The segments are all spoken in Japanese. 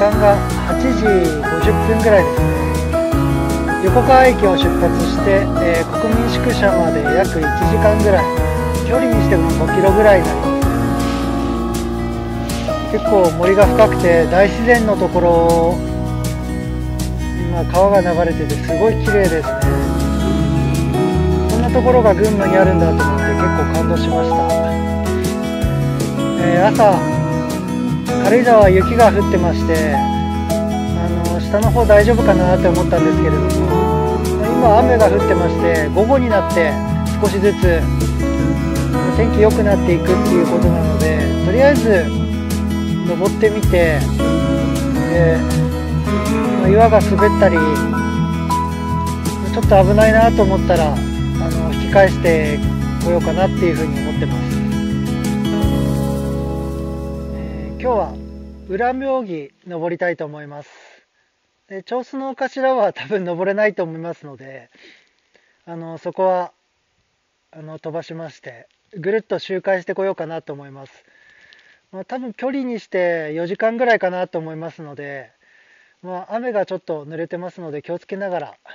間が8時50分ぐらいですね。横川駅を出発して、国民宿舎まで約1時間ぐらい、距離にしても5キロぐらいになります。結構森が深くて大自然のところ、今川が流れててすごい綺麗ですね。こんなところが群馬にあるんだと思って結構感動しました。朝軽井沢は雪が降ってまして、下の方大丈夫かなって思ったんですけれども、今雨が降ってまして、午後になって少しずつ天気良くなっていくっていうことなので、とりあえず登ってみて、岩が滑ったりちょっと危ないなと思ったら引き返してこようかなっていうふうに思ってます。今日は裏妙義登りたいと思います。長洲の頭は多分登れないと思いますので、そこは飛ばしましてぐるっと周回してこようかなと思います。多分距離にして4時間ぐらいかなと思いますので、雨がちょっと濡れてますので気をつけながら。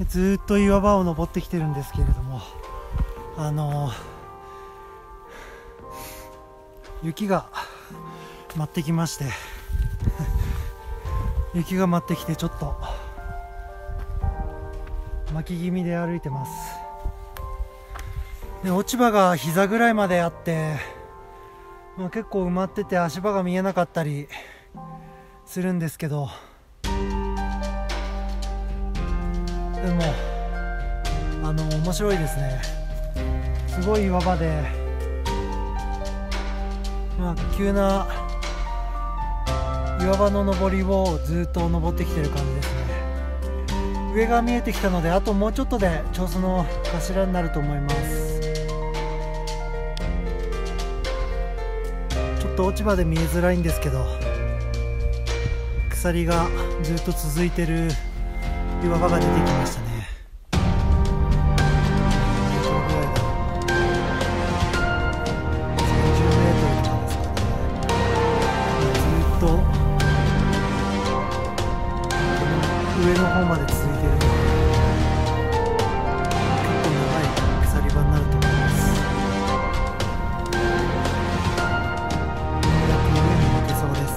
ずーっと岩場を登ってきてるんですけれども、雪が舞ってきまして雪が舞ってきてちょっと巻き気味で歩いてます。で、落ち葉が膝ぐらいまであって、結構埋まってて足場が見えなかったりするんですけど、でも面白いですね。すごい岩場で、急な岩場の登りをずっと登ってきてる感じですね。上が見えてきたので、あともうちょっとで長州の頭になると思います。ちょっと落ち葉で見えづらいんですけど、鎖がずっと続いてる岩場が出てきましたね。上の方まで続いているので、結構長い鎖場になると思います。ようやく上に抜けそうです。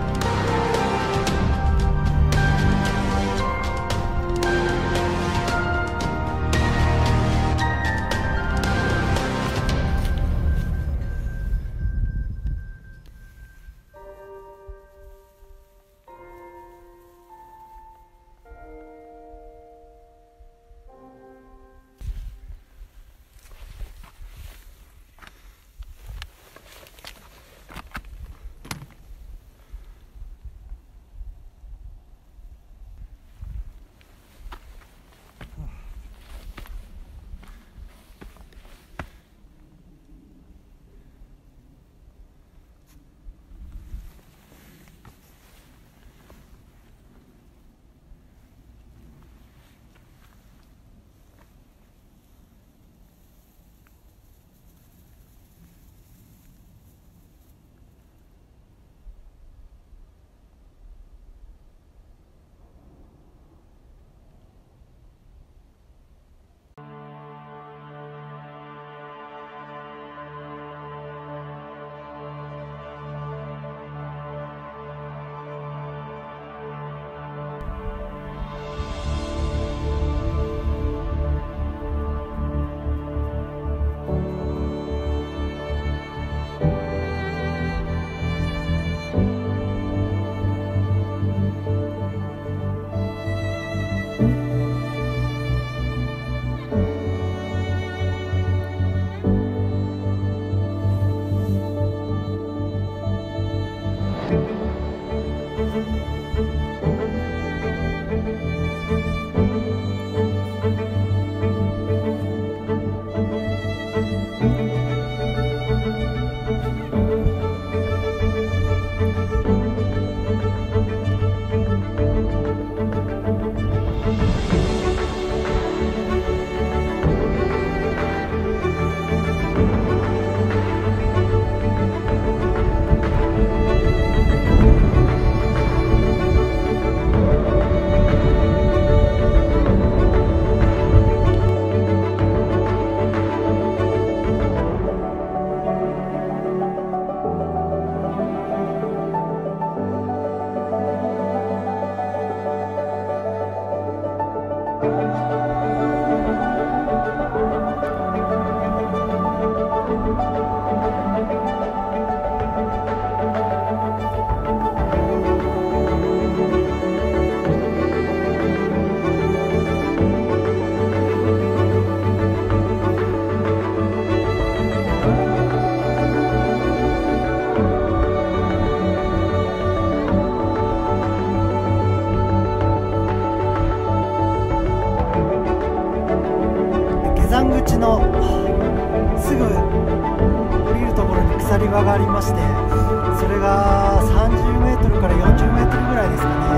口のすぐ降りるところに鎖場がありまして、それが30メートルから40メートルぐらいですかね。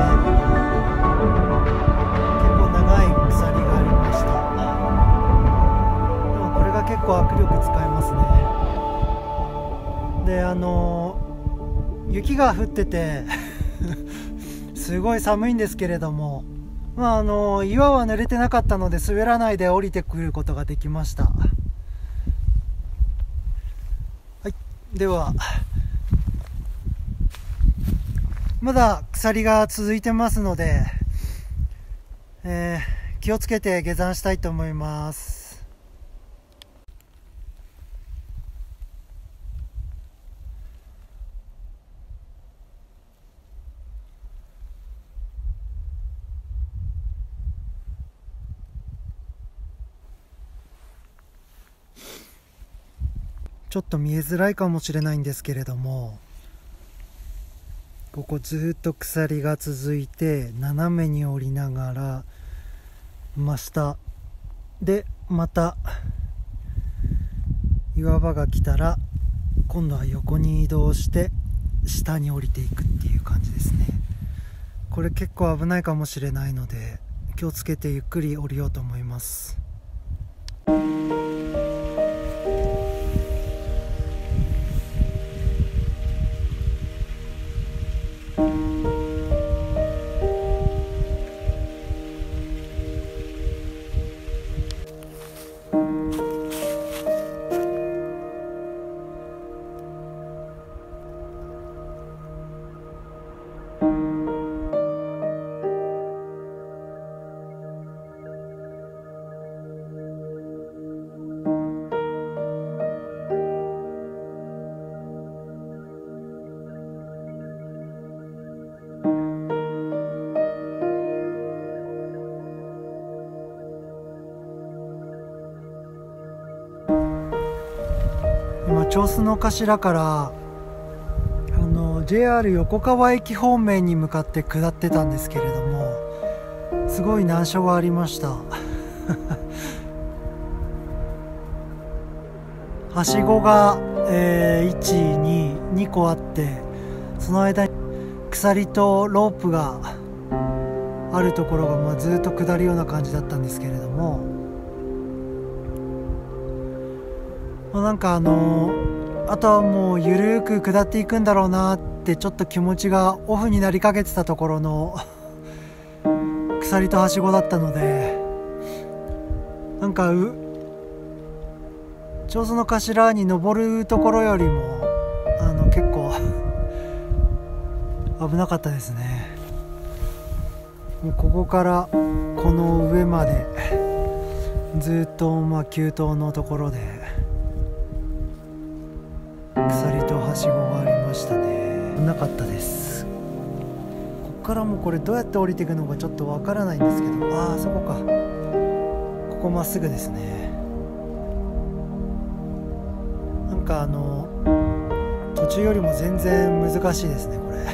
結構長い鎖がありました。でもこれが結構握力使えますね。で雪が降っててすごい寒いんですけれども、 岩は濡れてなかったので滑らないで降りてくることができました。はい、ではまだ鎖が続いてますので、気をつけて下山したいと思います。ちょっと見えづらいかもしれないんですけれども、ここずっと鎖が続いて斜めに降りながら真下で、また岩場が来たら今度は横に移動して下に降りていくっていう感じですね。これ結構危ないかもしれないので気をつけてゆっくり降りようと思います。今長洲の頭からJR 横川駅方面に向かって下ってたんですけれども、すごい難所がありましたはしごが、2個あって、その間に鎖とロープがあるところが、ずっと下るような感じだったんですけれども、なんかあとはもうゆるーく下っていくんだろうなってちょっと気持ちがオフになりかけてたところの鎖とはしごだったので、なんか長洲の頭に登るところよりも結構危なかったですね。もうここからこの上までずっと急登のところで鎖とはしごがありましたね。なかったです。ここからもこれどうやって降りていくのかちょっとわからないんですけど、あそこか、ここまっすぐですね。なんか途中よりも全然難しいですねこれ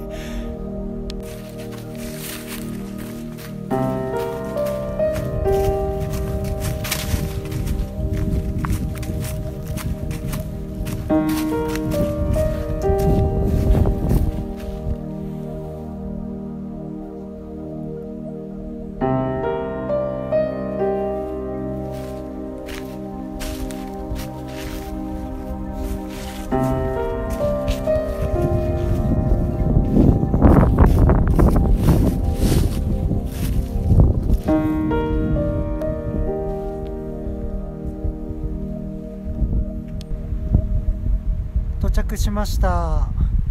到着しました。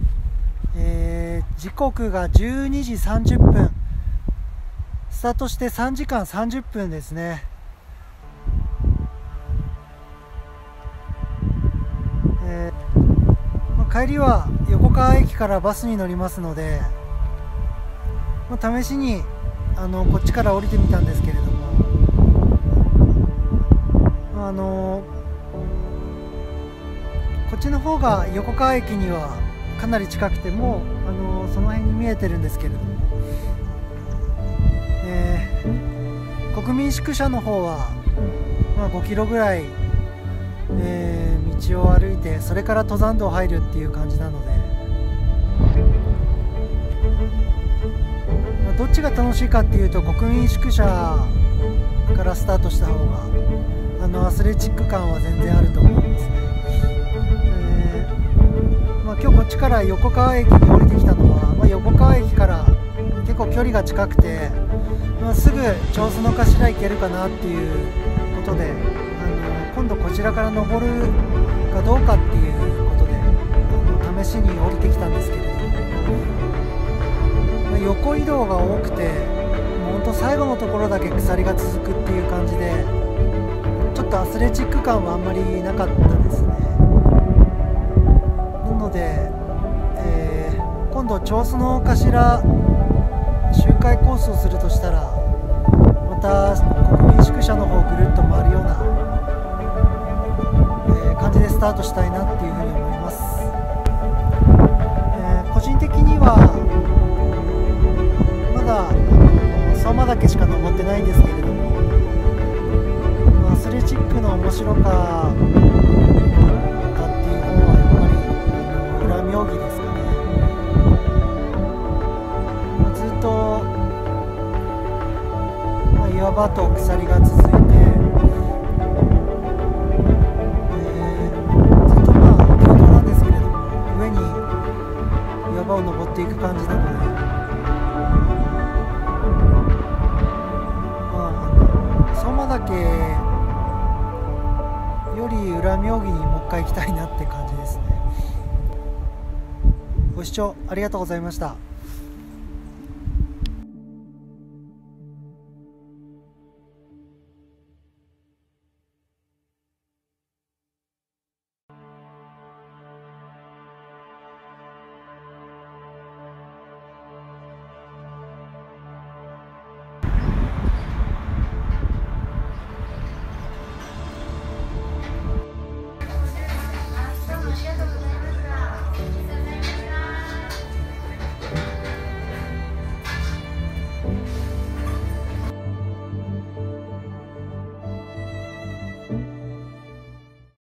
時刻が12時30分、スタートして3時間30分ですね。帰りは横川駅からバスに乗りますので、試しにこっちから降りてみたんですけれども、こっちの方が横川駅にはかなり近くて、もうその辺に見えてるんですけれども、国民宿舎の方は、5キロぐらい、道を歩いて、それから登山道入るっていう感じなので、どっちが楽しいかっていうと国民宿舎からスタートした方がアスレチック感は全然あると思いますね。今日こっちから横川駅に降りてきたのは、横川駅から結構距離が近くて、 すぐ長洲の頭行けるかなっていうことで、今度こちらから登るかどうかっていうことで試しに降りてきたんですけれども、横移動が多くて本当最後のところだけ鎖が続くっていう感じで、ちょっとアスレチック感はあんまりなかったですね。なので、今度長洲の頭周回コースをするとしたら、また国民宿舎の方をぐるっと回るような、感じでスタートしたいなっていうふうに思います。個人的にはまだ相馬岳しか登ってないんですけれども、アスレチックの面白かったっていう方はやっぱり裏妙義ですかね。ずっと、岩場と鎖が続いて、ずっと急登なんですけれども、上に岩場を登っていく感じなので、相馬岳より裏妙義にもう一回行きたいなって感じですね。ご視聴ありがとうございました。